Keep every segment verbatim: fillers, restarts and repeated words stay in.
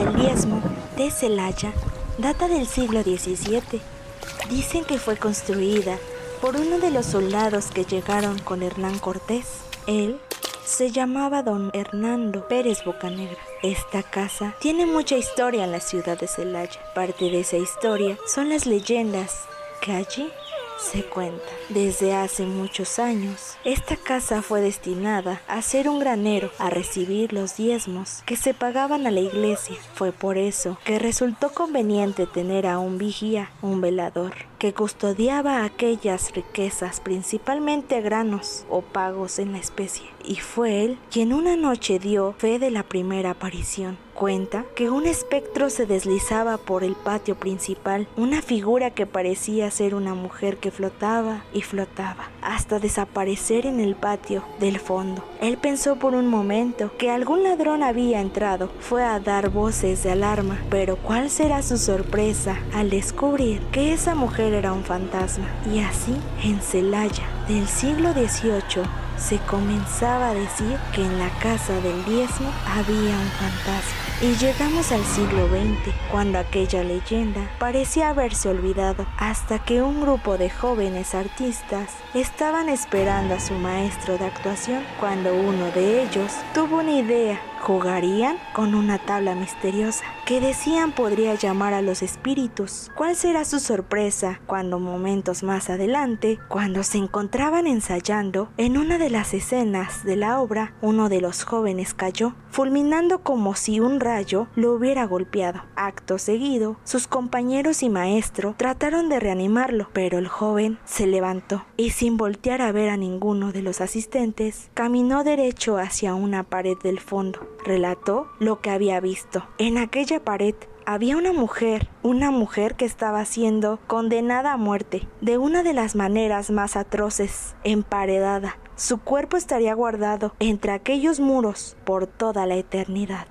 del Diezmo de Celaya data del siglo diecisiete. Dicen que fue construida por uno de los soldados que llegaron con Hernán Cortés. Él se llamaba don Hernando Pérez Bocanegra. Esta casa tiene mucha historia en la ciudad de Celaya. Parte de esa historia son las leyendas que allí se cuenta. Desde hace muchos años, esta casa fue destinada a ser un granero, a recibir los diezmos que se pagaban a la iglesia. Fue por eso que resultó conveniente tener a un vigía, un velador, que custodiaba aquellas riquezas, principalmente granos o pagos en la especie. Y fue él quien una noche dio fe de la primera aparición. Cuenta que un espectro se deslizaba por el patio principal, una figura que parecía ser una mujer que flotaba y flotaba, hasta desaparecer en el patio del fondo. Él pensó por un momento que algún ladrón había entrado, fue a dar voces de alarma, pero ¿cuál será su sorpresa al descubrir que esa mujer era un fantasma? Y así, en Celaya del siglo dieciocho, se comenzaba a decir que en la casa del Diezmo había un fantasma. Y llegamos al siglo veinte, cuando aquella leyenda parecía haberse olvidado, hasta que un grupo de jóvenes artistas estaban esperando a su maestro de actuación, cuando uno de ellos tuvo una idea. Jugarían con una tabla misteriosa que decían podría llamar a los espíritus. ¿Cuál será su sorpresa cuando momentos más adelante, cuando se encontraban ensayando en una de las escenas de la obra, uno de los jóvenes cayó, fulminando como si un rayo lo hubiera golpeado? Acto seguido, sus compañeros y maestro trataron de reanimarlo, pero el joven se levantó y, sin voltear a ver a ninguno de los asistentes, caminó derecho hacia una pared del fondo. Relató lo que había visto. En aquella pared había una mujer, una mujer que estaba siendo condenada a muerte de una de las maneras más atroces, emparedada. Su cuerpo estaría guardado entre aquellos muros por toda la eternidad.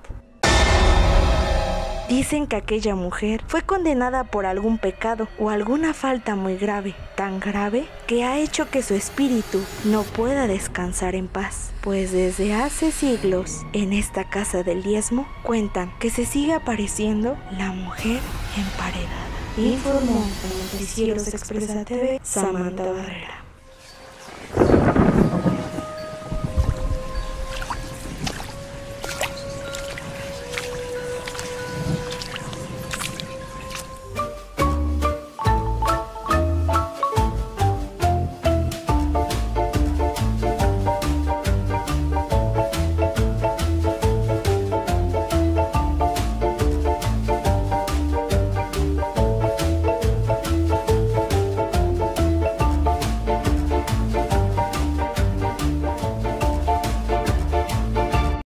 Dicen que aquella mujer fue condenada por algún pecado o alguna falta muy grave, tan grave que ha hecho que su espíritu no pueda descansar en paz. Pues desde hace siglos, en esta casa del Diezmo, cuentan que se sigue apareciendo la mujer emparedada. Informó en Noticieros Expresa T V, Samantha Barrera.